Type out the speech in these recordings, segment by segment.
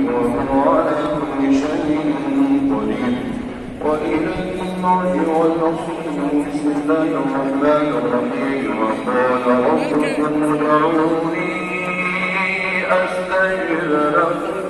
وهو على كل شيء قدير وإليه المرجع والمصير. بسم الله الرحمن الرحيم. وقال ربكم ادعوني أستجب لكم.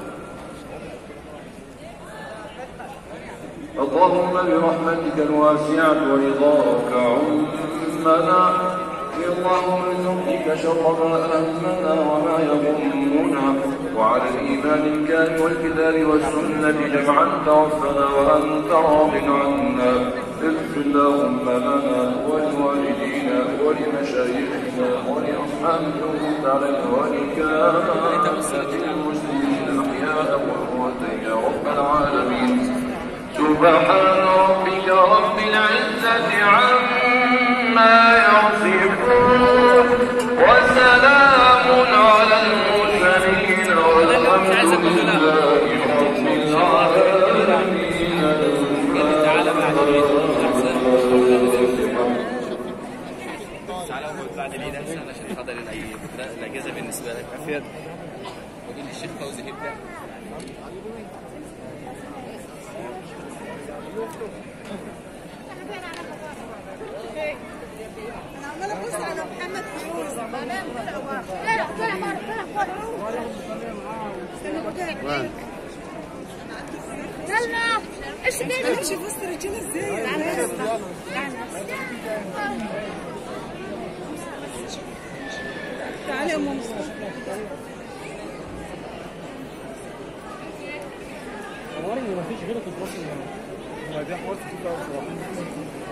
اللهم برحمتك الواسعة ورضاك عمنا اللهم بذنبك شر ما أهمنا وما يضمنا وعلى الإيمان الكامل والكتاب والسنة جمعا توفنا وأنت راض عنا. اغفر اللهم لنا ولوالدينا ولمشايخنا ولأصحاب الموت علينا ولكافة المسلمين الأحياء والأموات يا رب العالمين. سبحان ربك رب العزة عما يصفون وسلام على المرسلين والحمد لله رب العالمين. تعالى بعد العيد عشان تحضر الاجازه بالنسبه لك. عافيه. وقول للشيخ فوزي هبه. انا عماله ابص على محمد فيروز. لا لا طلع بره. يلا ايش بينا نمشي في وسط الرجاله ازاي؟ تعالي يا ام مصطفى. اولا ما فيش غيرك تتواصل معاه. دي حوار كتير قوي بصراحه.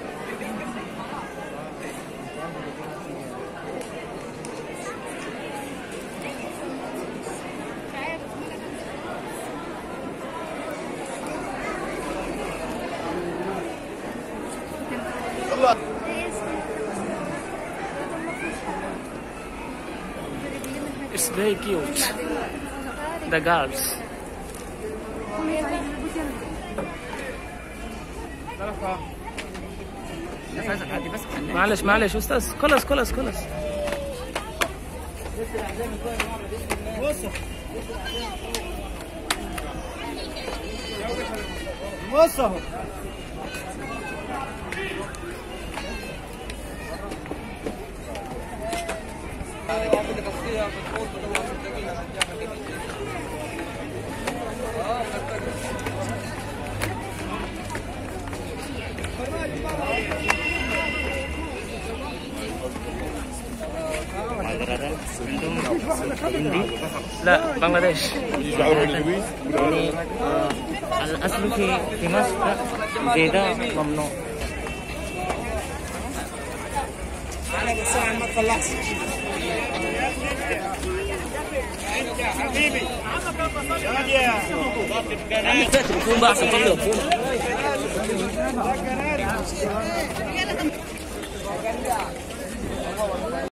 It's very cute. The girls. معلش أستاذ. خلاص. وصل. لا بنغلاديش. يعني الأصل في مصر زيادة ممنوع. أنا بساعد ما تطلعش. يا حبيبي. يا